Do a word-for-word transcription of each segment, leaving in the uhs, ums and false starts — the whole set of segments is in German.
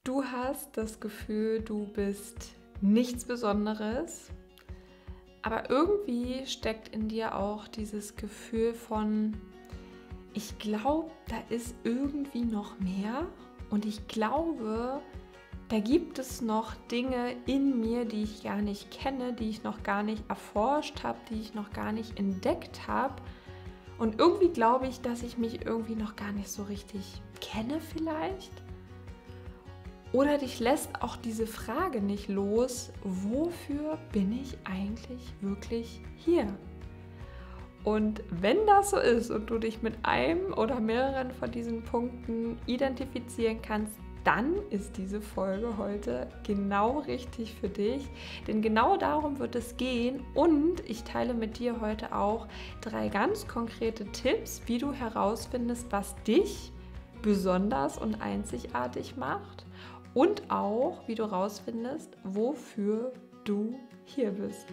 Du hast das Gefühl, du bist nichts Besonderes, aber irgendwie steckt in dir auch dieses Gefühl von, ich glaube, da ist irgendwie noch mehr und ich glaube, da gibt es noch Dinge in mir, die ich gar nicht kenne, die ich noch gar nicht erforscht habe, die ich noch gar nicht entdeckt habe. Und irgendwie glaube ich, dass ich mich irgendwie noch gar nicht so richtig kenne vielleicht. Oder dich lässt auch diese Frage nicht los, wofür bin ich eigentlich wirklich hier? Und wenn das so ist und du dich mit einem oder mehreren von diesen Punkten identifizieren kannst, dann ist diese Folge heute genau richtig für dich. Denn genau darum wird es gehen und ich teile mit dir heute auch drei ganz konkrete Tipps, wie du herausfindest, was dich besonders und einzigartig macht. Und auch, wie du rausfindest, wofür du hier bist.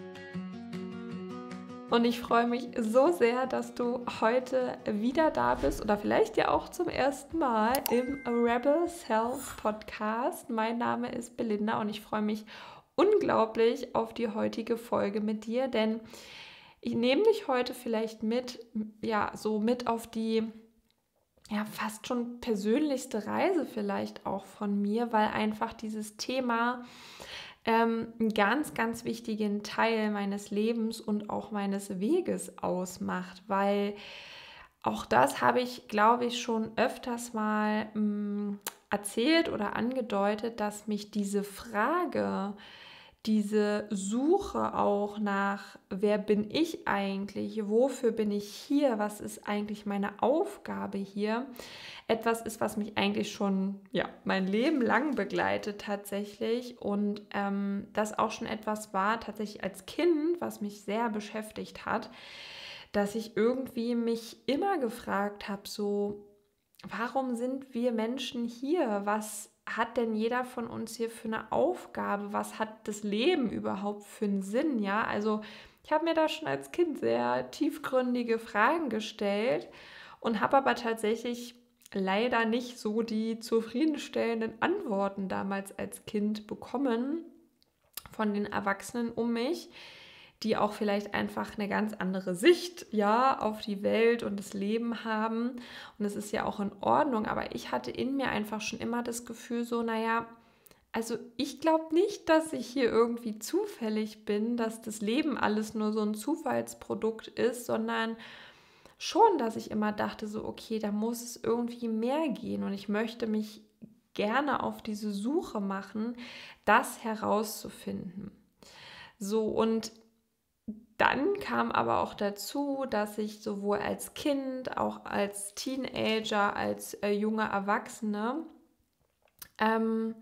Und ich freue mich so sehr, dass du heute wieder da bist oder vielleicht ja auch zum ersten Mal im Rebel Self Podcast. Mein Name ist Belinda und ich freue mich unglaublich auf die heutige Folge mit dir, denn ich nehme dich heute vielleicht mit, ja, so mit auf die ja, fast schon persönlichste Reise vielleicht auch von mir, weil einfach dieses Thema ähm, einen ganz, ganz wichtigen Teil meines Lebens und auch meines Weges ausmacht, weil auch das habe ich, glaube ich, schon öfters mal mh, erzählt oder angedeutet, dass mich diese Frage, diese Suche auch nach, wer bin ich eigentlich, wofür bin ich hier, was ist eigentlich meine Aufgabe hier, etwas ist, was mich eigentlich schon ja, mein Leben lang begleitet tatsächlich und ähm, das auch schon etwas war tatsächlich als Kind, was mich sehr beschäftigt hat, dass ich irgendwie mich immer gefragt habe, so, warum sind wir Menschen hier? Was hat denn jeder von uns hier für eine Aufgabe? Was hat das Leben überhaupt für einen Sinn? Ja, also ich habe mir da schon als Kind sehr tiefgründige Fragen gestellt und habe aber tatsächlich leider nicht so die zufriedenstellenden Antworten damals als Kind bekommen von den Erwachsenen um mich, die auch vielleicht einfach eine ganz andere Sicht, ja, auf die Welt und das Leben haben. Und das ist ja auch in Ordnung. Aber ich hatte in mir einfach schon immer das Gefühl so, naja, also ich glaube nicht, dass ich hier irgendwie zufällig bin, dass das Leben alles nur so ein Zufallsprodukt ist, sondern schon, dass ich immer dachte so, okay, da muss es irgendwie mehr gehen. Und ich möchte mich gerne auf diese Suche machen, das herauszufinden. So, und dann kam aber auch dazu, dass ich sowohl als Kind, auch als Teenager, als äh, junge Erwachsene, ähm,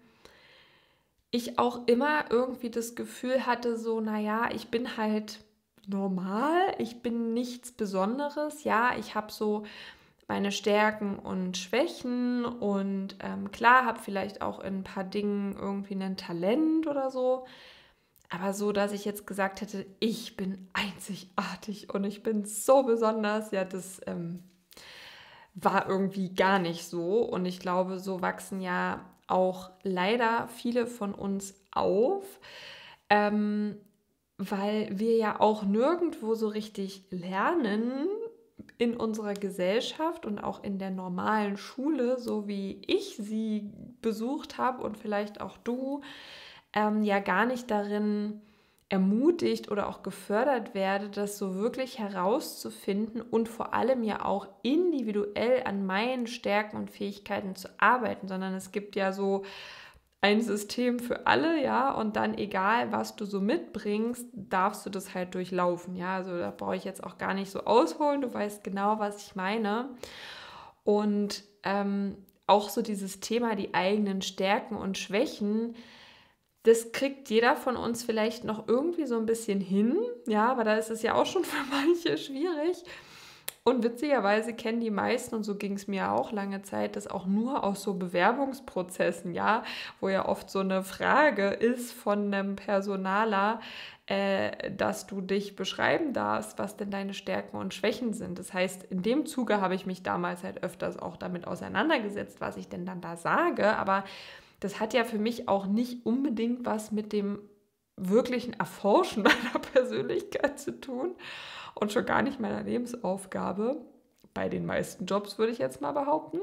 ich auch immer irgendwie das Gefühl hatte, so, naja, ich bin halt normal, ich bin nichts Besonderes, ja, ich habe so meine Stärken und Schwächen und ähm, klar, habe vielleicht auch in ein paar Dingen irgendwie ein Talent oder so. Aber so, dass ich jetzt gesagt hätte, ich bin einzigartig und ich bin so besonders, ja, das ähm, war irgendwie gar nicht so. Und ich glaube, so wachsen ja auch leider viele von uns auf, ähm, weil wir ja auch nirgendwo so richtig lernen in unserer Gesellschaft und auch in der normalen Schule, so wie ich sie besucht habe und vielleicht auch du, ähm, ja gar nicht darin ermutigt oder auch gefördert werde, das so wirklich herauszufinden und vor allem ja auch individuell an meinen Stärken und Fähigkeiten zu arbeiten, sondern es gibt ja so ein System für alle, ja, und dann egal, was du so mitbringst, darfst du das halt durchlaufen, ja, also da brauche ich jetzt auch gar nicht so ausholen, du weißt genau, was ich meine und ähm, auch so dieses Thema, die eigenen Stärken und Schwächen, das kriegt jeder von uns vielleicht noch irgendwie so ein bisschen hin, ja, aber da ist es ja auch schon für manche schwierig. Und witzigerweise kennen die meisten, und so ging es mir auch lange Zeit, das auch nur aus so Bewerbungsprozessen, ja, wo ja oft so eine Frage ist von einem Personaler, äh, dass du dich beschreiben darfst, was denn deine Stärken und Schwächen sind. Das heißt, in dem Zuge habe ich mich damals halt öfters auch damit auseinandergesetzt, was ich denn dann da sage, aber das hat ja für mich auch nicht unbedingt was mit dem wirklichen Erforschen meiner Persönlichkeit zu tun und schon gar nicht meiner Lebensaufgabe. Bei den meisten Jobs würde ich jetzt mal behaupten.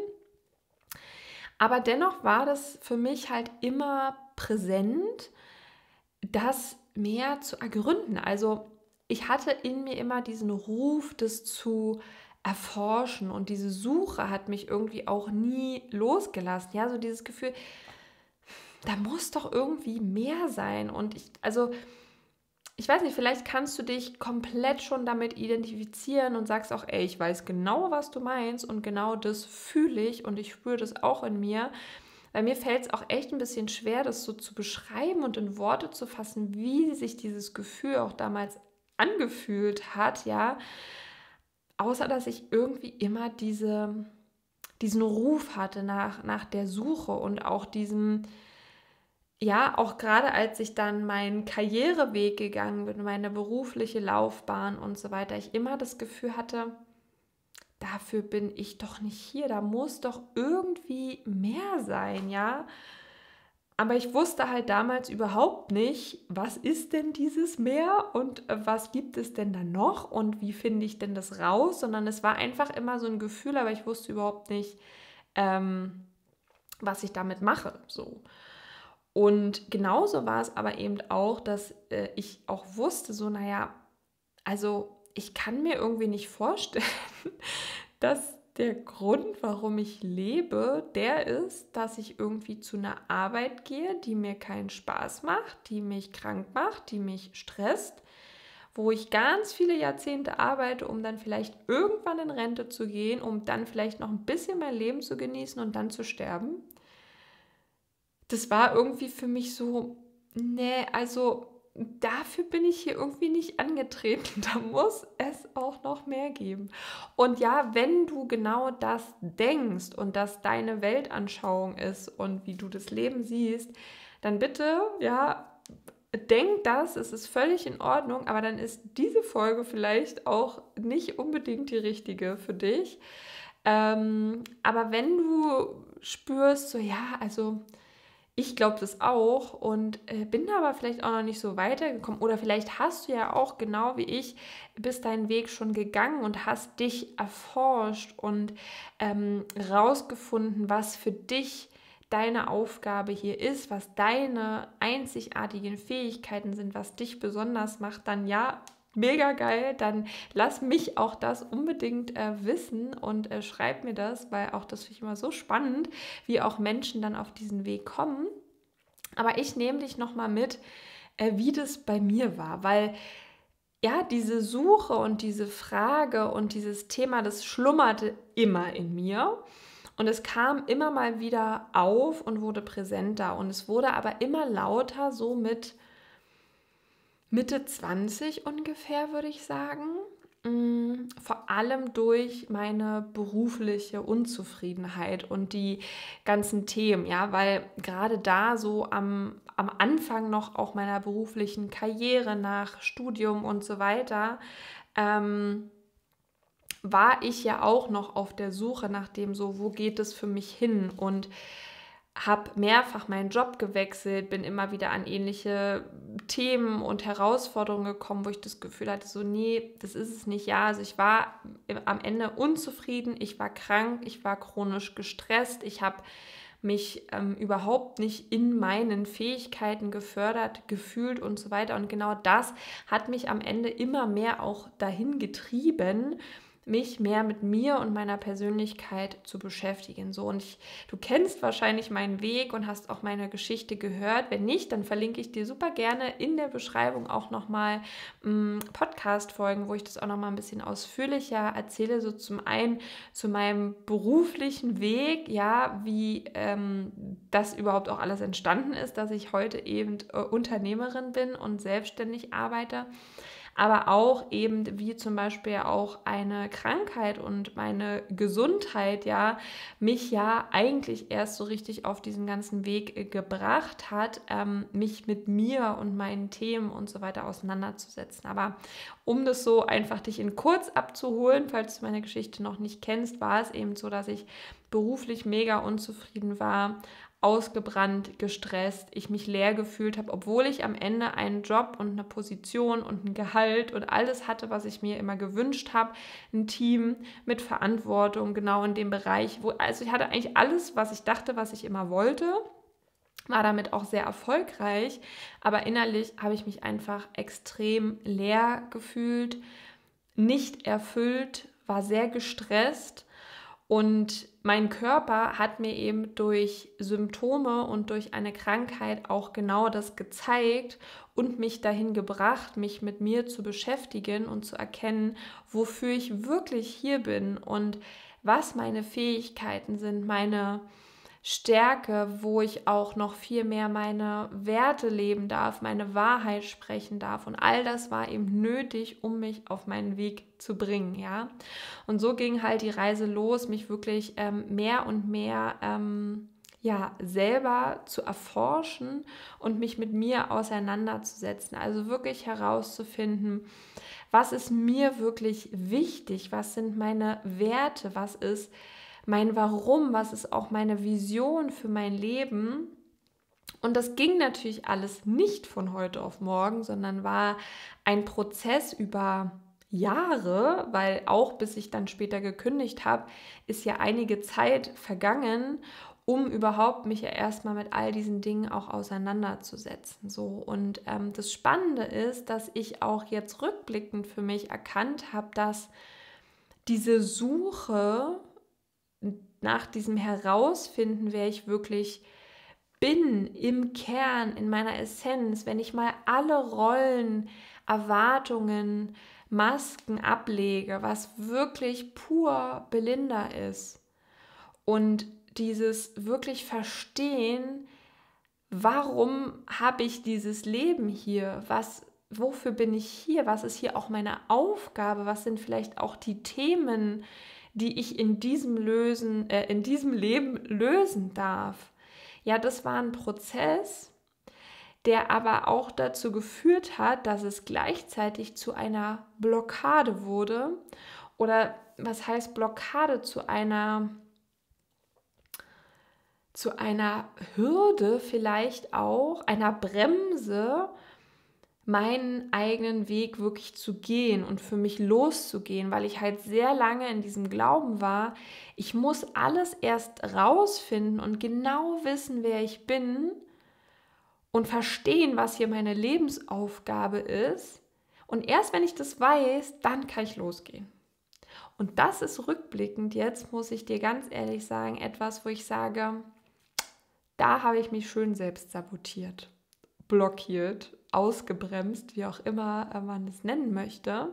Aber dennoch war das für mich halt immer präsent, das mehr zu ergründen. Also ich hatte in mir immer diesen Ruf, das zu erforschen, und diese Suche hat mich irgendwie auch nie losgelassen. Ja, so dieses Gefühl, da muss doch irgendwie mehr sein. Und ich, also ich weiß nicht, vielleicht kannst du dich komplett schon damit identifizieren und sagst auch, ey, ich weiß genau, was du meinst und genau das fühle ich und ich spüre das auch in mir. Bei mir fällt es auch echt ein bisschen schwer, das so zu beschreiben und in Worte zu fassen, wie sich dieses Gefühl auch damals angefühlt hat, ja. Außer, dass ich irgendwie immer diese, diesen Ruf hatte nach, nach der Suche und auch diesem, ja, auch gerade als ich dann meinen Karriereweg gegangen bin, meine berufliche Laufbahn und so weiter, ich immer das Gefühl hatte, dafür bin ich doch nicht hier, da muss doch irgendwie mehr sein, ja. Aber ich wusste halt damals überhaupt nicht, was ist denn dieses Meer und äh, was gibt es denn da noch und wie finde ich denn das raus, sondern es war einfach immer so ein Gefühl, aber ich wusste überhaupt nicht, ähm, was ich damit mache, so. Und genauso war es aber eben auch, dass äh, ich auch wusste, so, naja, also ich kann mir irgendwie nicht vorstellen, dass der Grund, warum ich lebe, der ist, dass ich irgendwie zu einer Arbeit gehe, die mir keinen Spaß macht, die mich krank macht, die mich stresst, wo ich ganz viele Jahrzehnte arbeite, um dann vielleicht irgendwann in Rente zu gehen, um dann vielleicht noch ein bisschen mein Leben zu genießen und dann zu sterben. Das war irgendwie für mich so, nee, also dafür bin ich hier irgendwie nicht angetreten. Da muss es auch noch mehr geben. Und ja, wenn du genau das denkst und das deine Weltanschauung ist und wie du das Leben siehst, dann bitte, ja, denk das, es ist völlig in Ordnung, aber dann ist diese Folge vielleicht auch nicht unbedingt die richtige für dich. Ähm, aber wenn du spürst, so ja, also ich glaube das auch und äh, bin da aber vielleicht auch noch nicht so weitergekommen. Oder vielleicht hast du ja auch, genau wie ich, bist deinen Weg schon gegangen und hast dich erforscht und ähm, rausgefunden, was für dich deine Aufgabe hier ist, was deine einzigartigen Fähigkeiten sind, was dich besonders macht, dann ja, mega geil, dann lass mich auch das unbedingt äh, wissen und äh, schreib mir das, weil auch das finde ich immer so spannend, wie auch Menschen dann auf diesen Weg kommen. Aber ich nehme dich nochmal mit, äh, wie das bei mir war, weil ja, diese Suche und diese Frage und dieses Thema, das schlummerte immer in mir. Und es kam immer mal wieder auf und wurde präsenter. Und es wurde aber immer lauter, so mit Mitte zwanzig ungefähr, würde ich sagen. Mm, Vor allem durch meine berufliche Unzufriedenheit und die ganzen Themen, ja, weil gerade da so am, am Anfang noch auch meiner beruflichen Karriere nach Studium und so weiter, ähm, war ich ja auch noch auf der Suche nach dem so, wo geht es für mich hin, und habe mehrfach meinen Job gewechselt, bin immer wieder an ähnliche Themen und Herausforderungen gekommen, wo ich das Gefühl hatte, so nee, das ist es nicht. Ja, also ich war am Ende unzufrieden, ich war krank, ich war chronisch gestresst, ich habe mich ähm, überhaupt nicht in meinen Fähigkeiten gefördert, gefühlt und so weiter. Und genau das hat mich am Ende immer mehr auch dahin getrieben, mich mehr mit mir und meiner Persönlichkeit zu beschäftigen. So, und ich, du kennst wahrscheinlich meinen Weg und hast auch meine Geschichte gehört. Wenn nicht, dann verlinke ich dir super gerne in der Beschreibung auch nochmal ähm, Podcast-Folgen, wo ich das auch nochmal ein bisschen ausführlicher erzähle. So zum einen zu meinem beruflichen Weg, ja, wie ähm, das überhaupt auch alles entstanden ist, dass ich heute eben äh, Unternehmerin bin und selbstständig arbeite. Aber auch eben, wie zum Beispiel auch eine Krankheit und meine Gesundheit ja mich ja eigentlich erst so richtig auf diesen ganzen Weg gebracht hat, ähm, mich mit mir und meinen Themen und so weiter auseinanderzusetzen. Aber um das so einfach dich in kurz abzuholen, falls du meine Geschichte noch nicht kennst, war es eben so, dass ich beruflich mega unzufrieden war, ausgebrannt, gestresst, ich mich leer gefühlt habe, obwohl ich am Ende einen Job und eine Position und ein Gehalt und alles hatte, was ich mir immer gewünscht habe, ein Team mit Verantwortung, genau in dem Bereich, wo, also ich hatte eigentlich alles, was ich dachte, was ich immer wollte, war damit auch sehr erfolgreich, aber innerlich habe ich mich einfach extrem leer gefühlt, nicht erfüllt, war sehr gestresst. Und mein Körper hat mir eben durch Symptome und durch eine Krankheit auch genau das gezeigt und mich dahin gebracht, mich mit mir zu beschäftigen und zu erkennen, wofür ich wirklich hier bin und was meine Fähigkeiten sind, meine Stärke, wo ich auch noch viel mehr meine Werte leben darf, meine Wahrheit sprechen darf. Und all das war eben nötig, um mich auf meinen Weg zu bringen, ja. Und so ging halt die Reise los, mich wirklich ähm, mehr und mehr ähm, ja, selber zu erforschen und mich mit mir auseinanderzusetzen. Also wirklich herauszufinden, was ist mir wirklich wichtig, was sind meine Werte, was ist mein Warum, was ist auch meine Vision für mein Leben. Und das ging natürlich alles nicht von heute auf morgen, sondern war ein Prozess über Jahre, weil auch bis ich dann später gekündigt habe, ist ja einige Zeit vergangen, um überhaupt mich ja erstmal mit all diesen Dingen auch auseinanderzusetzen. So. Und ähm, das Spannende ist, dass ich auch jetzt rückblickend für mich erkannt habe, dass diese Suche nach diesem Herausfinden, wer ich wirklich bin, im Kern, in meiner Essenz, wenn ich mal alle Rollen, Erwartungen, Masken ablege, was wirklich pur Belinda ist und dieses wirklich Verstehen, warum habe ich dieses Leben hier, was, wofür bin ich hier, was ist hier auch meine Aufgabe, was sind vielleicht auch die Themen, die ich in diesem, lösen, äh, in diesem Leben lösen darf. Ja, das war ein Prozess, der aber auch dazu geführt hat, dass es gleichzeitig zu einer Blockade wurde. Oder was heißt Blockade? Zu einer, zu einer Hürde vielleicht auch, einer Bremse, meinen eigenen Weg wirklich zu gehen und für mich loszugehen, weil ich halt sehr lange in diesem Glauben war, ich muss alles erst rausfinden und genau wissen, wer ich bin und verstehen, was hier meine Lebensaufgabe ist. Und erst wenn ich das weiß, dann kann ich losgehen. Und das ist rückblickend jetzt, muss ich dir ganz ehrlich sagen, etwas, wo ich sage, da habe ich mich schön selbst sabotiert, blockiert, ausgebremst, wie auch immer man es nennen möchte.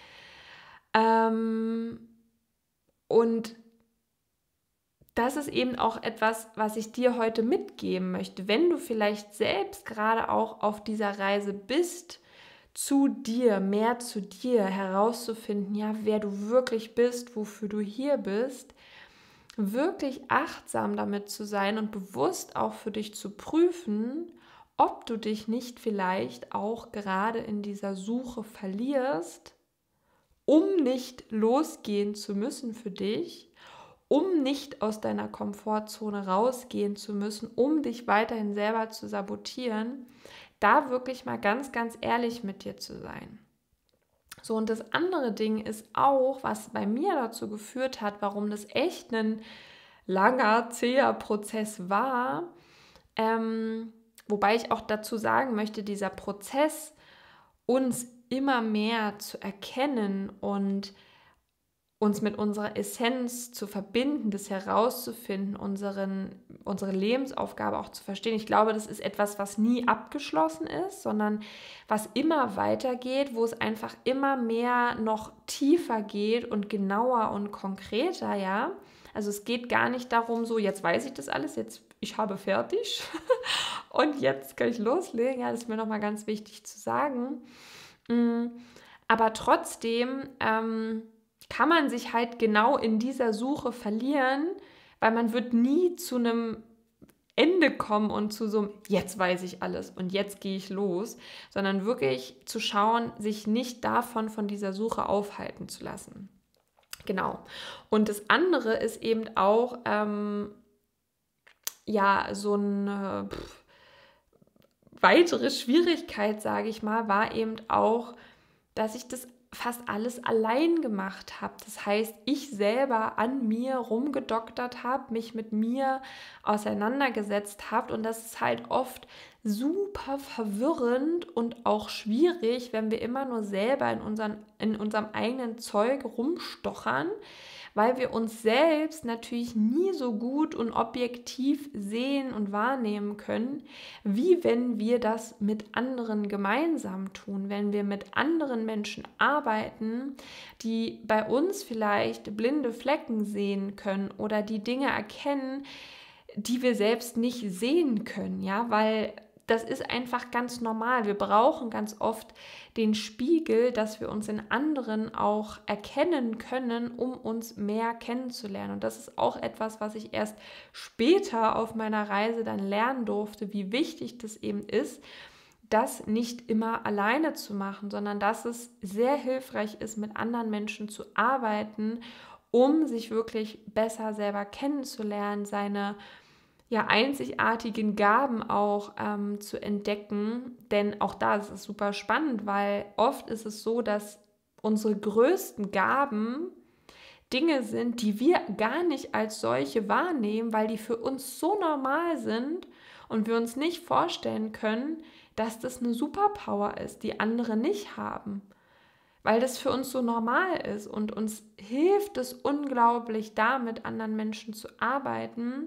Ähm, und das ist eben auch etwas, was ich dir heute mitgeben möchte. Wenn du vielleicht selbst gerade auch auf dieser Reise bist, zu dir, mehr zu dir herauszufinden, ja, wer du wirklich bist, wofür du hier bist, wirklich achtsam damit zu sein und bewusst auch für dich zu prüfen, ob du dich nicht vielleicht auch gerade in dieser Suche verlierst, um nicht losgehen zu müssen für dich, um nicht aus deiner Komfortzone rausgehen zu müssen, um dich weiterhin selber zu sabotieren, da wirklich mal ganz, ganz ehrlich mit dir zu sein. So, und das andere Ding ist auch, was bei mir dazu geführt hat, warum das echt ein langer, zäher Prozess war, ähm, wobei ich auch dazu sagen möchte, dieser Prozess, uns immer mehr zu erkennen und uns mit unserer Essenz zu verbinden, das herauszufinden, unseren, unsere Lebensaufgabe auch zu verstehen. Ich glaube, das ist etwas, was nie abgeschlossen ist, sondern was immer weitergeht, wo es einfach immer mehr noch tiefer geht und genauer und konkreter, ja. Also es geht gar nicht darum, so jetzt weiß ich das alles, jetzt ich habe fertig und jetzt kann ich loslegen. Ja, das ist mir nochmal ganz wichtig zu sagen. Aber trotzdem ähm, kann man sich halt genau in dieser Suche verlieren, weil man wird nie zu einem Ende kommen und zu so einem, jetzt weiß ich alles und jetzt gehe ich los, sondern wirklich zu schauen, sich nicht davon, von dieser Suche aufhalten zu lassen. Genau. Und das andere ist eben auch, ähm, ja, so eine pff, weitere Schwierigkeit, sage ich mal, war eben auch, dass ich das fast alles allein gemacht habe. Das heißt, ich selber an mir rumgedoktert habe, mich mit mir auseinandergesetzt habe und das ist halt oft super verwirrend und auch schwierig, wenn wir immer nur selber in, unseren, in unserem eigenen Zeug rumstochern, weil wir uns selbst natürlich nie so gut und objektiv sehen und wahrnehmen können, wie wenn wir das mit anderen gemeinsam tun, wenn wir mit anderen Menschen arbeiten, die bei uns vielleicht blinde Flecken sehen können oder die Dinge erkennen, die wir selbst nicht sehen können, ja, weil das ist einfach ganz normal. Wir brauchen ganz oft den Spiegel, dass wir uns in anderen auch erkennen können, um uns mehr kennenzulernen. Und das ist auch etwas, was ich erst später auf meiner Reise dann lernen durfte, wie wichtig das eben ist, das nicht immer alleine zu machen, sondern dass es sehr hilfreich ist, mit anderen Menschen zu arbeiten, um sich wirklich besser selber kennenzulernen, seine ja, einzigartigen Gaben auch ähm, zu entdecken. Denn auch da ist es super spannend, weil oft ist es so, dass unsere größten Gaben Dinge sind, die wir gar nicht als solche wahrnehmen, weil die für uns so normal sind und wir uns nicht vorstellen können, dass das eine Superpower ist, die andere nicht haben. Weil das für uns so normal ist und uns hilft es unglaublich, da mit anderen Menschen zu arbeiten,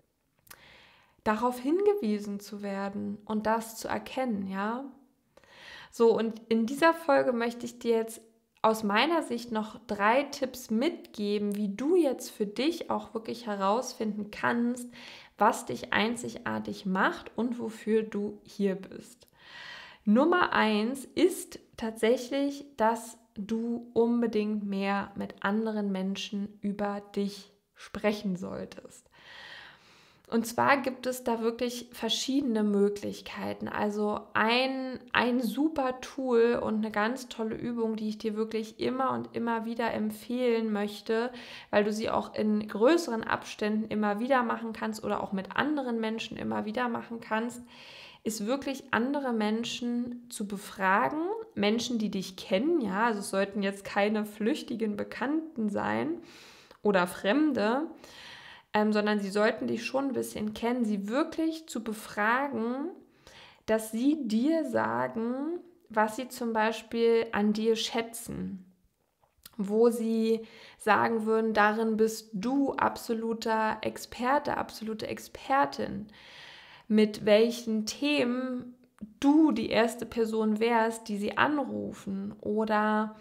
darauf hingewiesen zu werden und das zu erkennen, ja. So, und in dieser Folge möchte ich dir jetzt aus meiner Sicht noch drei Tipps mitgeben, wie du jetzt für dich auch wirklich herausfinden kannst, was dich einzigartig macht und wofür du hier bist. Nummer eins ist tatsächlich, dass du unbedingt mehr mit anderen Menschen über dich sprechen solltest. Und zwar gibt es da wirklich verschiedene Möglichkeiten. Also ein, ein super Tool und eine ganz tolle Übung, die ich dir wirklich immer und immer wieder empfehlen möchte, weil du sie auch in größeren Abständen immer wieder machen kannst oder auch mit anderen Menschen immer wieder machen kannst, ist wirklich andere Menschen zu befragen, Menschen, die dich kennen, ja, also es sollten jetzt keine flüchtigen Bekannten sein oder Fremde, Ähm, sondern sie sollten dich schon ein bisschen kennen, sie wirklich zu befragen, dass sie dir sagen, was sie zum Beispiel an dir schätzen, wo sie sagen würden, darin bist du absoluter Experte, absolute Expertin, mit welchen Themen du die erste Person wärst, die sie anrufen oder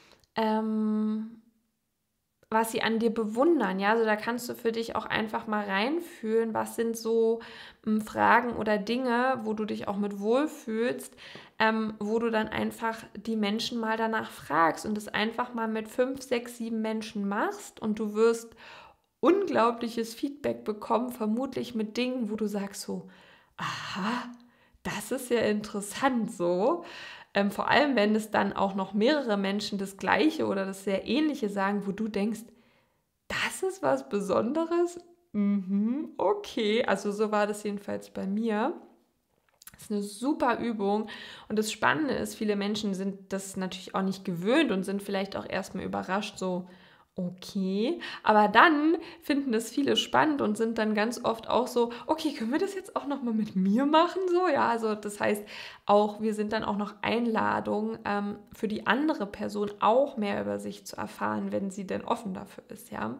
ähm, was sie an dir bewundern, ja, also da kannst du für dich auch einfach mal reinfühlen, was sind so ähm, Fragen oder Dinge, wo du dich auch mit wohlfühlst, ähm, wo du dann einfach die Menschen mal danach fragst und das einfach mal mit fünf, sechs, sieben Menschen machst und du wirst unglaubliches Feedback bekommen, vermutlich mit Dingen, wo du sagst so, aha, das ist ja interessant so. Ähm, vor allem, wenn es dann auch noch mehrere Menschen das Gleiche oder das sehr Ähnliche sagen, wo du denkst, das ist was Besonderes? Mhm, okay, also so war das jedenfalls bei mir. Das ist eine super Übung und das Spannende ist, viele Menschen sind das natürlich auch nicht gewöhnt und sind vielleicht auch erstmal überrascht, so, okay, aber dann finden das viele spannend und sind dann ganz oft auch so, okay, können wir das jetzt auch nochmal mit mir machen? So, ja, also das heißt auch, wir sind dann auch noch Einladung ähm, für die andere Person auch mehr über sich zu erfahren, wenn sie denn offen dafür ist, ja.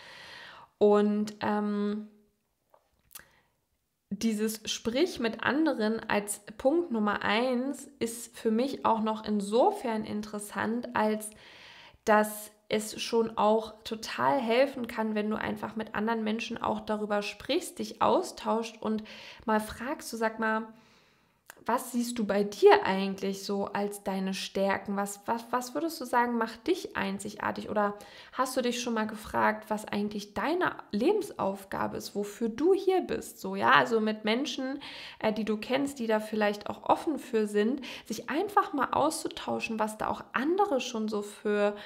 Und ähm, dieses Sprich mit anderen als Punkt Nummer eins ist für mich auch noch insofern interessant, als dass es schon auch total helfen kann, wenn du einfach mit anderen Menschen auch darüber sprichst, dich austauscht und mal fragst, du sag mal, was siehst du bei dir eigentlich so als deine Stärken? Was, was, was würdest du sagen, macht dich einzigartig? Oder hast du dich schon mal gefragt, was eigentlich deine Lebensaufgabe ist, wofür du hier bist? So, ja, also mit Menschen, äh, die du kennst, die da vielleicht auch offen für sind, sich einfach mal auszutauschen, was da auch andere schon so für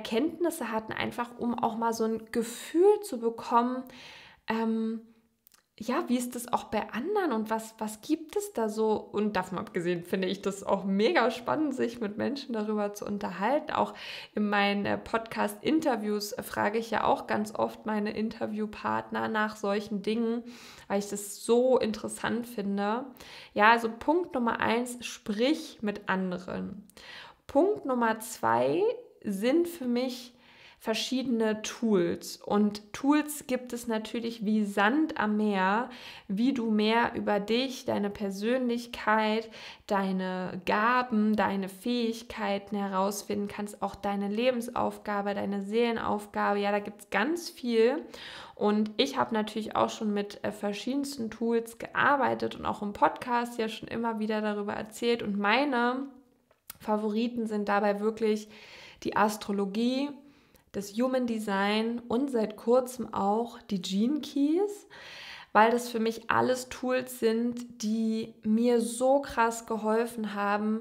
Erkenntnisse hatten, einfach um auch mal so ein Gefühl zu bekommen, ähm, ja, wie ist das auch bei anderen und was, was gibt es da so? Und davon abgesehen finde ich das auch mega spannend, sich mit Menschen darüber zu unterhalten. Auch in meinen äh, Podcast-Interviews äh, frage ich ja auch ganz oft meine Interviewpartner nach solchen Dingen, weil ich das so interessant finde. Ja, also Punkt Nummer eins, sprich mit anderen. Punkt Nummer zwei sind für mich verschiedene Tools. Und Tools gibt es natürlich wie Sand am Meer, wie du mehr über dich, deine Persönlichkeit, deine Gaben, deine Fähigkeiten herausfinden kannst, auch deine Lebensaufgabe, deine Seelenaufgabe. Ja, da gibt es ganz viel. Und ich habe natürlich auch schon mit äh, verschiedensten Tools gearbeitet und auch im Podcast ja schon immer wieder darüber erzählt. Und meine Favoriten sind dabei wirklich die Astrologie, das Human Design und seit kurzem auch die Gene Keys, weil das für mich alles Tools sind, die mir so krass geholfen haben,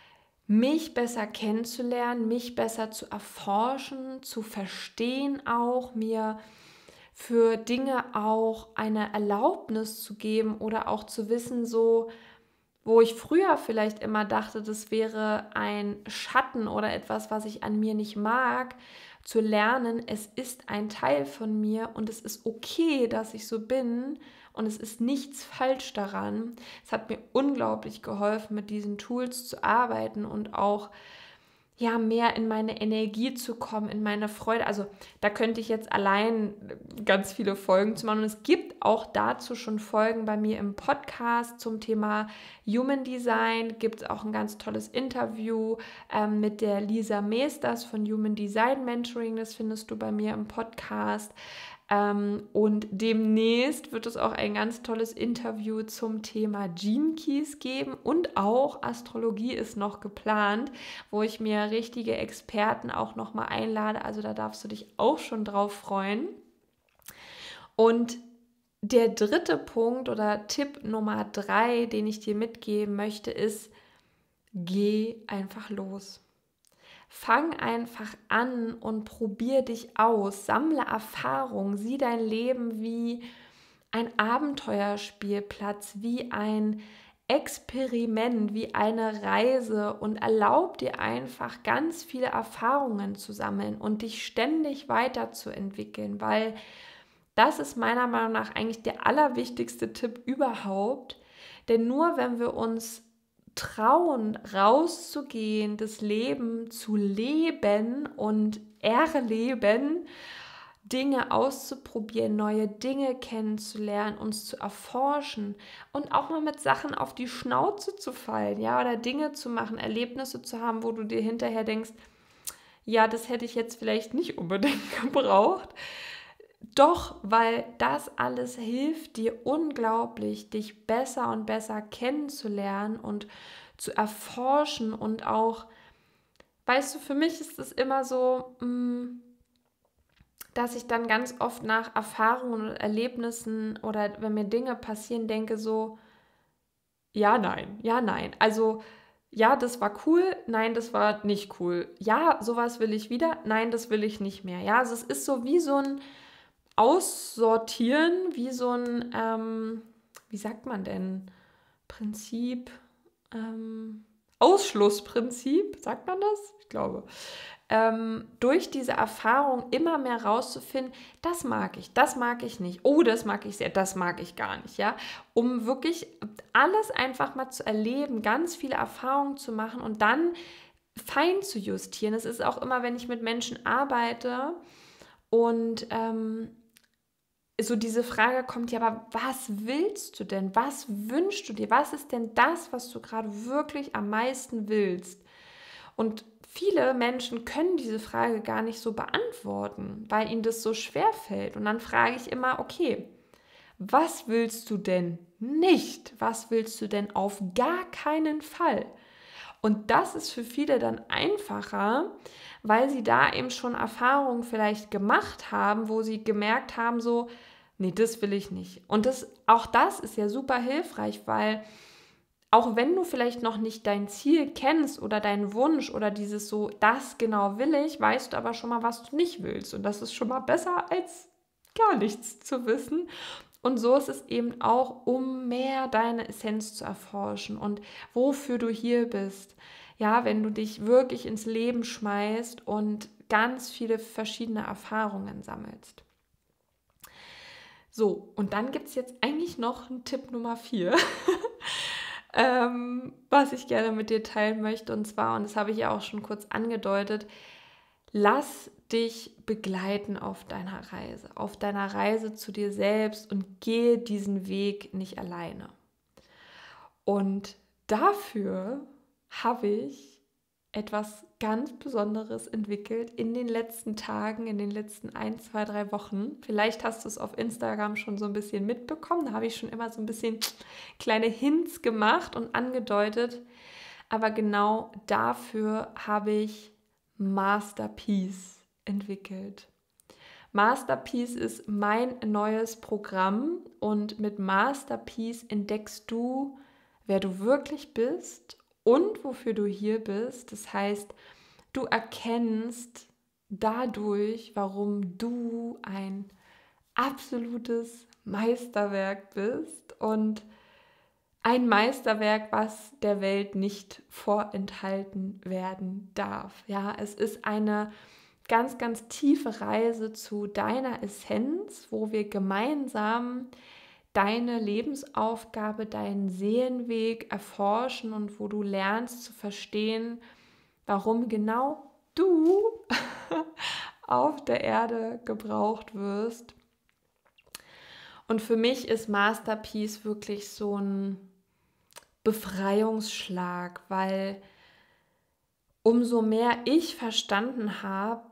mich besser kennenzulernen, mich besser zu erforschen, zu verstehen auch, mir für Dinge auch eine Erlaubnis zu geben oder auch zu wissen, so, wo ich früher vielleicht immer dachte, das wäre ein Schatten oder etwas, was ich an mir nicht mag, zu lernen, es ist ein Teil von mir und es ist okay, dass ich so bin und es ist nichts falsch daran. Es hat mir unglaublich geholfen, mit diesen Tools zu arbeiten und auch ja, mehr in meine Energie zu kommen, in meine Freude. Also da könnte ich jetzt allein ganz viele Folgen zu machen. Und es gibt auch dazu schon Folgen bei mir im Podcast zum Thema Human Design. Gibt es auch ein ganz tolles Interview ähm, mit der Lisa Meesters von Human Design Mentoring. Das findest du bei mir im Podcast. Ähm, und demnächst wird es auch ein ganz tolles Interview zum Thema Gene Keys geben und auch Astrologie ist noch geplant, wo ich mir richtige Experten auch nochmal einlade. Also da darfst du dich auch schon drauf freuen. Und der dritte Punkt oder Tipp Nummer drei, den ich dir mitgeben möchte, ist, geh einfach los. Fang einfach an und probier dich aus, sammle Erfahrung, sieh dein Leben wie ein Abenteuerspielplatz, wie ein Experiment, wie eine Reise und erlaub dir einfach ganz viele Erfahrungen zu sammeln und dich ständig weiterzuentwickeln, weil das ist meiner Meinung nach eigentlich der allerwichtigste Tipp überhaupt, denn nur wenn wir uns trauen, rauszugehen, das Leben zu leben und erleben, Dinge auszuprobieren, neue Dinge kennenzulernen, uns zu erforschen und auch mal mit Sachen auf die Schnauze zu fallen, ja, oder Dinge zu machen, Erlebnisse zu haben, wo du dir hinterher denkst, ja, das hätte ich jetzt vielleicht nicht unbedingt gebraucht. Doch, weil das alles hilft dir unglaublich, dich besser und besser kennenzulernen und zu erforschen und auch, weißt du, für mich ist es immer so, dass ich dann ganz oft nach Erfahrungen und Erlebnissen oder wenn mir Dinge passieren, denke so, ja, nein, ja, nein. Also, ja, das war cool, nein, das war nicht cool. Ja, sowas will ich wieder, nein, das will ich nicht mehr. Ja, also es ist so wie so ein Aussortieren, wie so ein, ähm, wie sagt man denn, Prinzip, ähm, Ausschlussprinzip, sagt man das? Ich glaube. Ähm, durch diese Erfahrung immer mehr rauszufinden, das mag ich, das mag ich nicht, oh, das mag ich sehr, das mag ich gar nicht, ja, um wirklich alles einfach mal zu erleben, ganz viele Erfahrungen zu machen und dann fein zu justieren. Es ist auch immer, wenn ich mit Menschen arbeite und ähm, so diese Frage kommt, ja, aber was willst du denn? Was wünschst du dir? Was ist denn das, was du gerade wirklich am meisten willst? Und viele Menschen können diese Frage gar nicht so beantworten, weil ihnen das so schwer fällt. Und dann frage ich immer, okay, was willst du denn nicht? Was willst du denn auf gar keinen Fall? Und das ist für viele dann einfacher, weil sie da eben schon Erfahrungen vielleicht gemacht haben, wo sie gemerkt haben, so, nee, das will ich nicht. Und das, auch das ist ja super hilfreich, weil auch wenn du vielleicht noch nicht dein Ziel kennst oder deinen Wunsch oder dieses so, das genau will ich, weißt du aber schon mal, was du nicht willst. Und das ist schon mal besser als gar nichts zu wissen. Und so ist es eben auch, um mehr deine Essenz zu erforschen und wofür du hier bist. Ja, wenn du dich wirklich ins Leben schmeißt und ganz viele verschiedene Erfahrungen sammelst. So, und dann gibt es jetzt eigentlich noch einen Tipp Nummer vier, ähm, was ich gerne mit dir teilen möchte. Und zwar, und das habe ich ja auch schon kurz angedeutet, lass dich begleiten auf deiner Reise, auf deiner Reise zu dir selbst und gehe diesen Weg nicht alleine. Und dafür habe ich etwas ganz Besonderes entwickelt in den letzten Tagen, in den letzten ein, zwei, drei Wochen. Vielleicht hast du es auf Instagram schon so ein bisschen mitbekommen. Da habe ich schon immer so ein bisschen kleine Hints gemacht und angedeutet. Aber genau dafür habe ich Masterpiece entwickelt. Masterpiece ist mein neues Programm und mit Masterpiece entdeckst du, wer du wirklich bist und wofür du hier bist. Das heißt, du erkennst dadurch, warum du ein absolutes Meisterwerk bist und ein Meisterwerk, was der Welt nicht vorenthalten werden darf. Ja, es ist eine ganz, ganz tiefe Reise zu deiner Essenz, wo wir gemeinsam deine Lebensaufgabe, deinen Seelenweg erforschen und wo du lernst zu verstehen, warum genau du auf der Erde gebraucht wirst. Und für mich ist Masterpiece wirklich so ein Befreiungsschlag, weil umso mehr ich verstanden habe,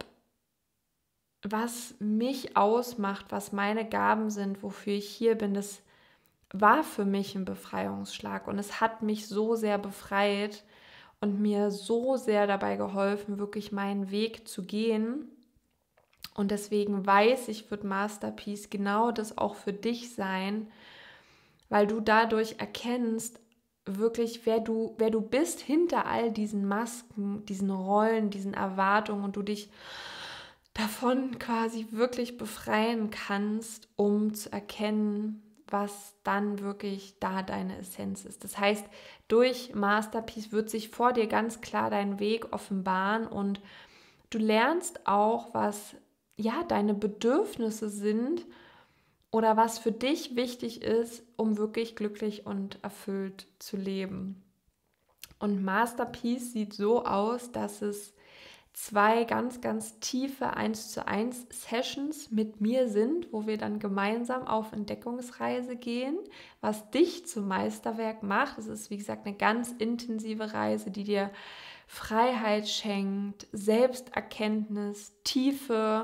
was mich ausmacht, was meine Gaben sind, wofür ich hier bin, das war für mich ein Befreiungsschlag und es hat mich so sehr befreit und mir so sehr dabei geholfen, wirklich meinen Weg zu gehen. Und deswegen weiß ich, wird Masterpiece genau das auch für dich sein, weil du dadurch erkennst, wirklich, wer du, wer du bist hinter all diesen Masken, diesen Rollen, diesen Erwartungen und du dich davon quasi wirklich befreien kannst, um zu erkennen, was dann wirklich da deine Essenz ist. Das heißt, durch Masterpiece wird sich vor dir ganz klar dein Weg offenbaren und du lernst auch, was ja deine Bedürfnisse sind oder was für dich wichtig ist, um wirklich glücklich und erfüllt zu leben. Und Masterpiece sieht so aus, dass es zwei ganz, ganz tiefe eins zu eins Sessions mit mir sind, wo wir dann gemeinsam auf Entdeckungsreise gehen, was dich zum Meisterwerk macht. Es ist, wie gesagt, eine ganz intensive Reise, die dir Freiheit schenkt, Selbsterkenntnis, Tiefe,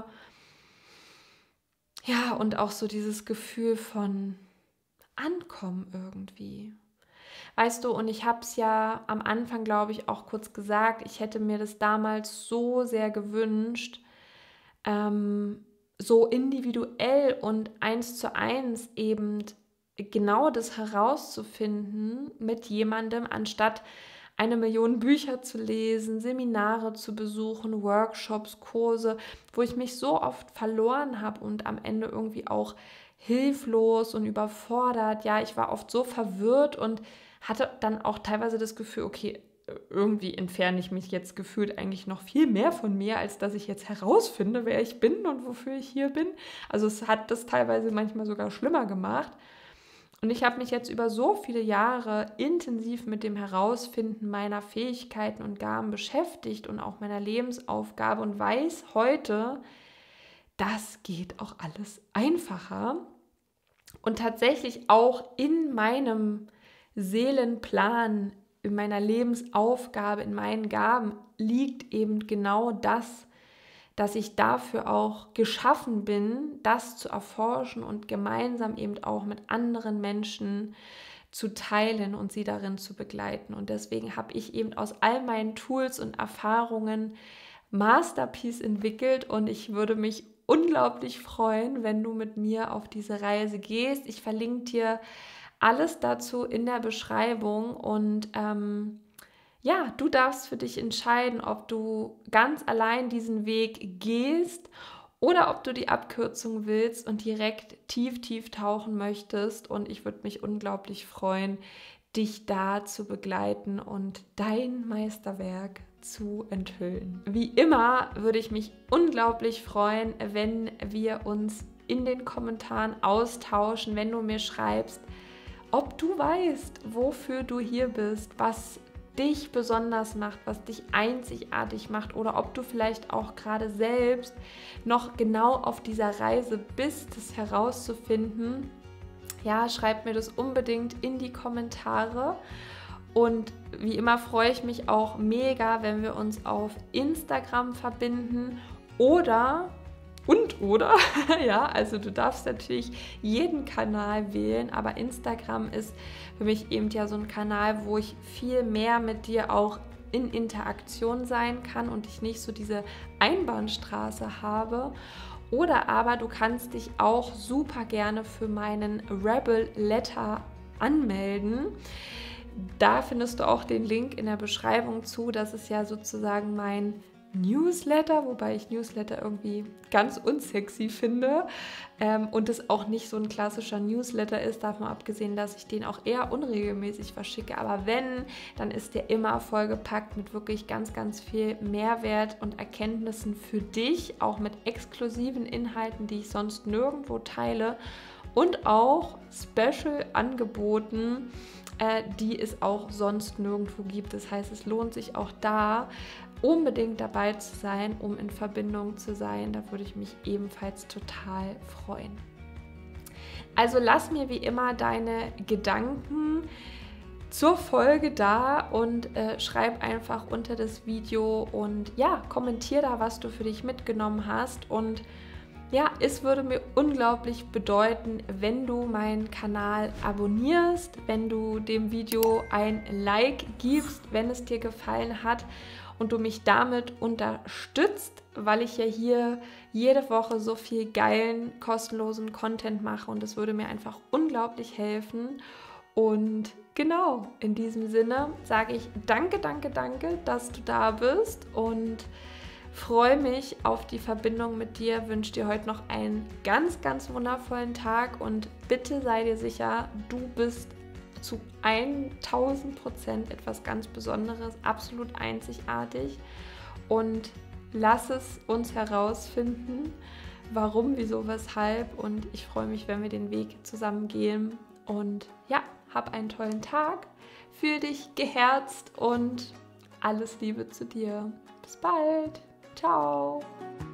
ja, und auch so dieses Gefühl von Ankommen irgendwie. Weißt du, und ich habe es ja am Anfang, glaube ich, auch kurz gesagt, ich hätte mir das damals so sehr gewünscht, ähm, so individuell und eins zu eins eben genau das herauszufinden mit jemandem, anstatt eine Million Bücher zu lesen, Seminare zu besuchen, Workshops, Kurse, wo ich mich so oft verloren habe und am Ende irgendwie auch hilflos und überfordert. Ja, ich war oft so verwirrt und hatte dann auch teilweise das Gefühl, okay, irgendwie entferne ich mich jetzt gefühlt eigentlich noch viel mehr von mir, als dass ich jetzt herausfinde, wer ich bin und wofür ich hier bin. Also es hat das teilweise manchmal sogar schlimmer gemacht. Und ich habe mich jetzt über so viele Jahre intensiv mit dem Herausfinden meiner Fähigkeiten und Gaben beschäftigt und auch meiner Lebensaufgabe und weiß heute, das geht auch alles einfacher. Und tatsächlich auch in meinem Seelenplan, in meiner Lebensaufgabe, in meinen Gaben liegt eben genau das, dass ich dafür auch geschaffen bin, das zu erforschen und gemeinsam eben auch mit anderen Menschen zu teilen und sie darin zu begleiten. Und deswegen habe ich eben aus all meinen Tools und Erfahrungen Masterpiece entwickelt und ich würde mich unglaublich freuen, wenn du mit mir auf diese Reise gehst. Ich verlinke dir alles dazu in der Beschreibung und ähm, ja, du darfst für dich entscheiden, ob du ganz allein diesen Weg gehst oder ob du die Abkürzung willst und direkt tief, tief tauchen möchtest. Und ich würde mich unglaublich freuen, dich da zu begleiten und dein Meisterwerk zu enthüllen. Wie immer würde ich mich unglaublich freuen, wenn wir uns in den Kommentaren austauschen, wenn du mir schreibst, ob du weißt, wofür du hier bist, was dich besonders macht, was dich einzigartig macht oder ob du vielleicht auch gerade selbst noch genau auf dieser Reise bist, das herauszufinden. Ja, schreib mir das unbedingt in die Kommentare. Und wie immer freue ich mich auch mega, wenn wir uns auf Instagram verbinden oder und oder, ja, also du darfst natürlich jeden Kanal wählen, aber Instagram ist für mich eben ja so ein Kanal, wo ich viel mehr mit dir auch in Interaktion sein kann und ich nicht so diese Einbahnstraße habe. Oder aber du kannst dich auch super gerne für meinen Rebel Letter anmelden. Da findest du auch den Link in der Beschreibung zu. Das ist ja sozusagen mein Newsletter, wobei ich Newsletter irgendwie ganz unsexy finde ähm, und es auch nicht so ein klassischer Newsletter ist, davon abgesehen, dass ich den auch eher unregelmäßig verschicke. Aber wenn, dann ist der immer vollgepackt mit wirklich ganz, ganz viel Mehrwert und Erkenntnissen für dich, auch mit exklusiven Inhalten, die ich sonst nirgendwo teile und auch Special-Angeboten, äh, die es auch sonst nirgendwo gibt. Das heißt, es lohnt sich auch da, unbedingt dabei zu sein, um in Verbindung zu sein. Da würde ich mich ebenfalls total freuen. Also lass mir wie immer deine Gedanken zur Folge da und äh, schreib einfach unter das Video und ja, kommentier da, was du für dich mitgenommen hast. Und ja, es würde mir unglaublich bedeuten, wenn du meinen Kanal abonnierst, wenn du dem Video ein Like gibst, wenn es dir gefallen hat und du mich damit unterstützt, weil ich ja hier jede Woche so viel geilen, kostenlosen Content mache und es würde mir einfach unglaublich helfen. Und genau, in diesem Sinne sage ich danke, danke, danke, dass du da bist und freue mich auf die Verbindung mit dir, wünsche dir heute noch einen ganz, ganz wundervollen Tag und bitte sei dir sicher, du bist zu tausend Prozent etwas ganz Besonderes, absolut einzigartig und lass es uns herausfinden, warum, wieso, weshalb und ich freue mich, wenn wir den Weg zusammen gehen und ja, hab einen tollen Tag, fühl dich geherzt und alles Liebe zu dir. Bis bald. Ciao.